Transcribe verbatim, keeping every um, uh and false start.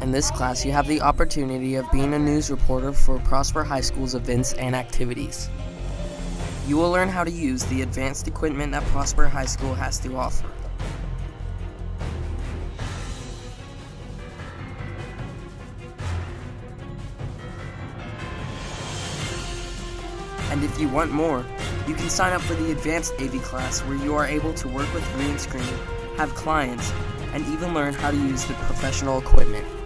In this class, you have the opportunity of being a news reporter for Prosper High School's events and activities. You will learn how to use the advanced equipment that Prosper High School has to offer. And if you want more, you can sign up for the Advanced A V class, where you are able to work with green screen, have clients, and even learn how to use the professional equipment.